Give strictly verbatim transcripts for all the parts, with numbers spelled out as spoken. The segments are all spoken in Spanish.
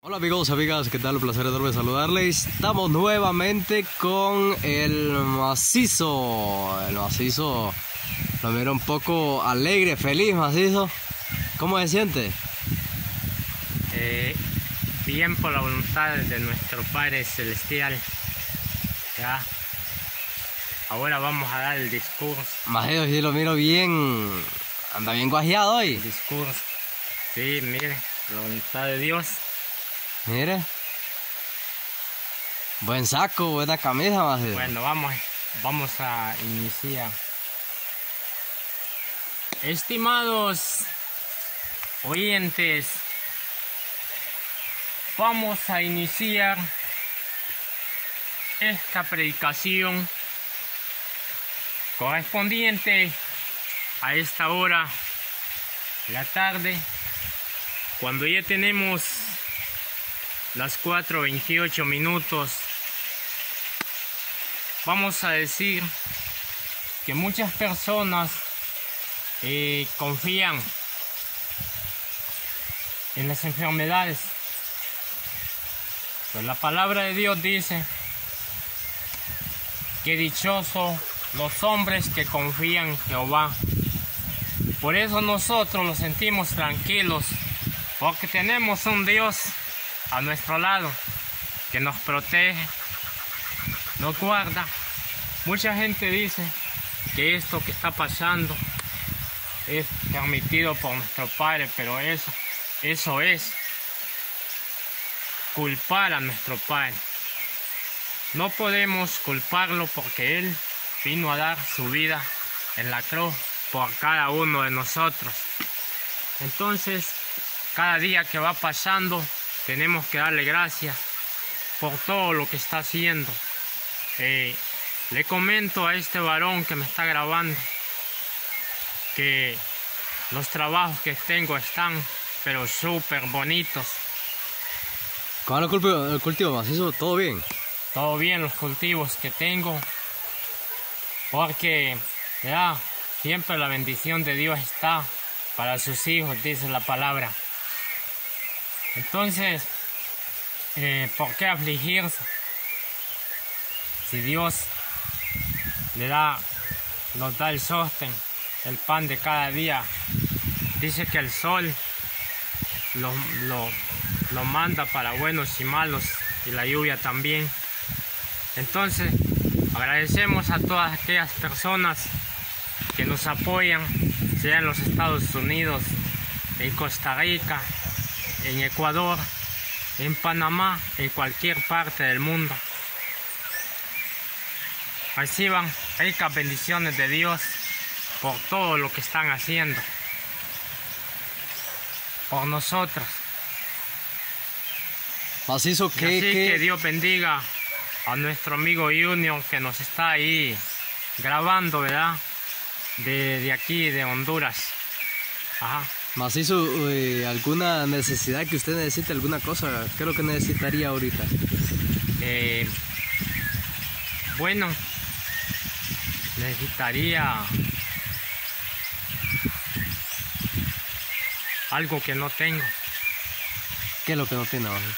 Hola amigos, amigas, ¿qué tal? Un placer enorme saludarles. Estamos nuevamente con el macizo. El macizo lo miro un poco alegre, feliz, macizo. ¿Cómo se siente? Eh, bien, por la voluntad de nuestro Padre Celestial. Ya. Ahora vamos a dar el discurso. Macizo, sí lo miro bien. Anda bien guajeado hoy. El discurso. Sí, mire, la voluntad de Dios. Mire. Buen saco, buena camisa, macizo. Bueno, vamos, vamos a iniciar. Estimados oyentes, vamos a iniciar esta predicación correspondiente a esta hora de la tarde, cuando ya tenemos las cuatro veintiocho minutos. Vamos a decir que muchas personas eh, confían en las enfermedades, pues la palabra de Dios dice que dichosos los hombres que confían en Jehová. Por eso nosotros nos sentimos tranquilos, porque tenemos un Dios a nuestro lado que nos protege, nos guarda. Mucha gente dice que esto que está pasando es permitido por nuestro Padre, pero eso, eso es culpar a nuestro Padre. No podemos culparlo, porque Él vino a dar su vida en la cruz por cada uno de nosotros. Entonces, cada día que va pasando, tenemos que darle gracias por todo lo que está haciendo. Eh, le comento a este varón que me está grabando que los trabajos que tengo están pero súper bonitos. ¿Cómo va el cultivo, el cultivo, macizo? ¿Todo bien? Todo bien los cultivos que tengo, porque ya siempre la bendición de Dios está para sus hijos, dice la palabra. Entonces, eh, ¿por qué afligirse? Si Dios le da, nos da el sostén, el pan de cada día. Dice que el sol lo, lo, lo manda para buenos y malos, y la lluvia también. Entonces, agradecemos a todas aquellas personas que nos apoyan, sea en los Estados Unidos, en Costa Rica, en Ecuador, en Panamá, en cualquier parte del mundo. Reciban ricas bendiciones de Dios por todo lo que están haciendo por nosotros. Macizo, Y ¿qué, así qué? que Dios bendiga a nuestro amigo Junior, que nos está ahí grabando, ¿verdad? De, de aquí, de Honduras. Ajá. Macizo, eh, ¿alguna necesidad que usted necesite, alguna cosa? ¿Qué es lo que necesitaría ahorita? Eh, bueno, necesitaría algo que no tengo. ¿Qué es lo que no tiene, macizo?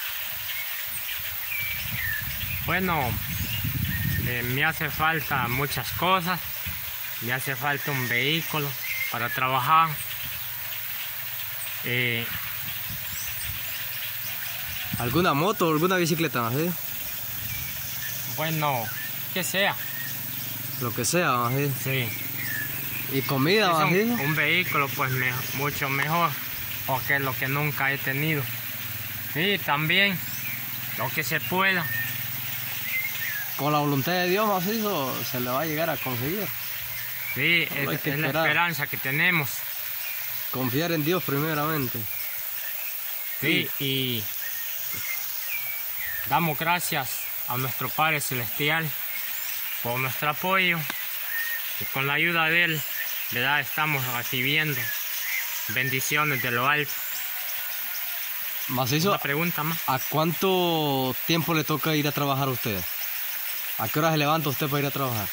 Bueno, eh, me hace falta muchas cosas. Me hace falta un vehículo para trabajar. Eh, ¿Alguna moto o alguna bicicleta, macizo? bueno, que sea. Lo que sea, macizo. Sí. ¿Y comida, Es un, macizo? un vehículo, pues me- mucho mejor, porque es lo que nunca he tenido. Y también lo que se pueda. Con la voluntad de Dios, macizo, se le va a llegar a conseguir. Sí, Solo hay es, que es la esperar. esperanza que tenemos. Confiar en Dios primeramente. Sí, y damos gracias a nuestro Padre Celestial por nuestro apoyo, y con la ayuda de Él, ¿verdad?, estamos recibiendo bendiciones de lo alto. Macizo, Una pregunta más. ¿a cuánto tiempo le toca ir a trabajar a usted? ¿A qué hora se levanta usted para ir a trabajar?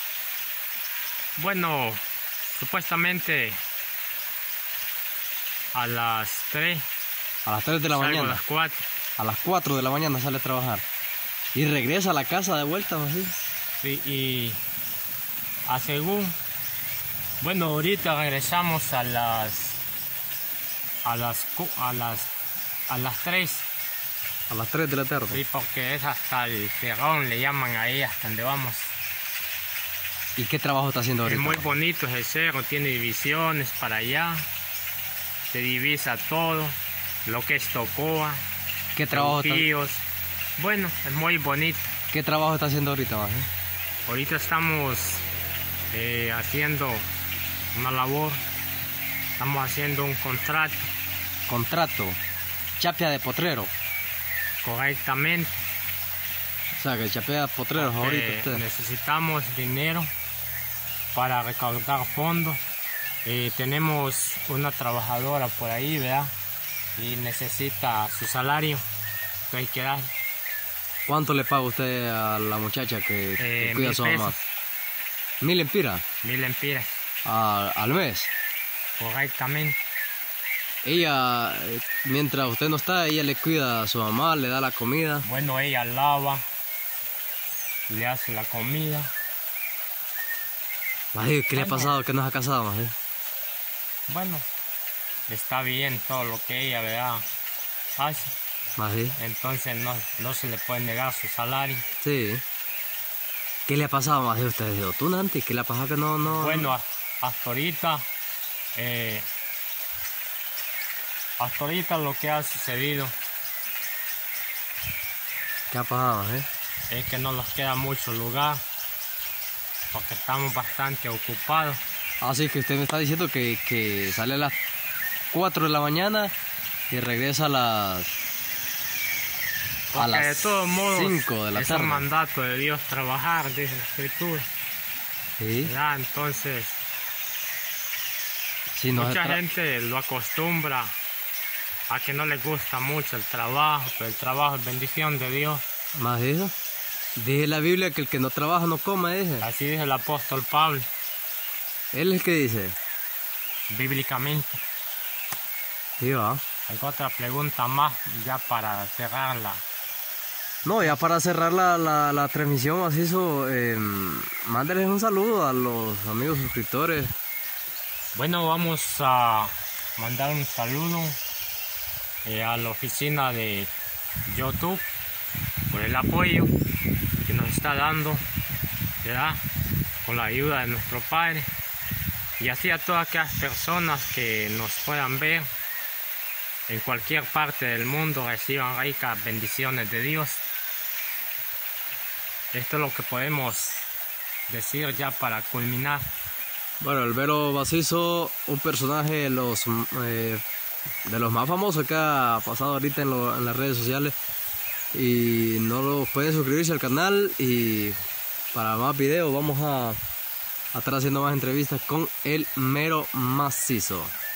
Bueno, supuestamente a las tres A las tres de la Salgo mañana. a las cuatro. A las cuatro de la mañana sale a trabajar. Y regresa a la casa de vuelta, así. Sí, y a según, bueno, ahorita regresamos a las a las cu- a las a las tres, A las tres de la tarde. sí, porque es hasta el cerrón, le llaman ahí, hasta donde vamos. ¿Y qué trabajo está haciendo Es ahorita? muy bonito ese cerro, tiene divisiones para allá, se divisa todo, lo que es Tocoa, ¿Qué trabajo está, Trujillos. Bueno, es muy bonito. ¿Qué trabajo está haciendo ahorita, más? Ahorita estamos eh, haciendo una labor, estamos haciendo un contrato Contrato. Chapia de potrero. correctamente. O sea, que chapea potreros ahorita Eh, usted. necesitamos dinero para recaudar fondos. Eh, tenemos una trabajadora por ahí, ¿verdad? Y necesita su salario, que hay que dar. ¿Cuánto le paga usted a la muchacha que, que Eh, cuida a mil su mamá? pesos. ¿Mil empiras Mil empiras, a- al mes? correctamente. Ella, eh, mientras usted no está, ella le cuida a su mamá, le da la comida. Bueno, ella lava, le hace la comida. Maje, ¿qué le ha Bueno. pasado que no se ha casado, maje? Bueno, está bien todo lo que ella, ¿verdad?, hace. Maje, Entonces no, no se le puede negar su salario. sí. ¿Qué le ha pasado, maje? Usted dijo, tú, Nanti, ¿qué le ha pasado que no, no? Bueno, a- hasta ahorita, eh, hasta ahorita lo que ha sucedido ¿Qué ha pasado, maje? es que no nos queda mucho lugar, porque estamos bastante ocupados. Así que usted me está diciendo que, que sale a las cuatro de la mañana y regresa a las... A Porque de las todos modos cinco de la es tarde. un mandato de Dios trabajar, dice la Escritura, Sí. ¿verdad? Entonces, Sí, no se mucha tra- gente lo acostumbra a que no les gusta mucho el trabajo, pero el trabajo es bendición de Dios. Más de eso. Dice la Biblia que el que no trabaja no come, dice. Así dice el apóstol Pablo, Él es el que dice. bíblicamente. Sí, va. Hay otra pregunta más ya para cerrarla. No, ya para cerrar la, la, la transmisión, Macizo, eh, mándeles un saludo a los amigos suscriptores. Bueno, vamos a mandar un saludo eh, a la oficina de YouTube por el apoyo que nos está dando, ¿verdad?, con la ayuda de nuestro Padre, y así a todas aquellas personas que nos puedan ver en cualquier parte del mundo reciban ricas bendiciones de Dios. Esto es lo que podemos decir ya para culminar. Bueno, el Vero Macizo, un personaje de los, eh, de los más famosos que ha pasado ahorita en, lo- en las redes sociales. Y no lo pueden suscribirse al canal, y para más videos vamos a, a estar haciendo más entrevistas con el Mero Macizo.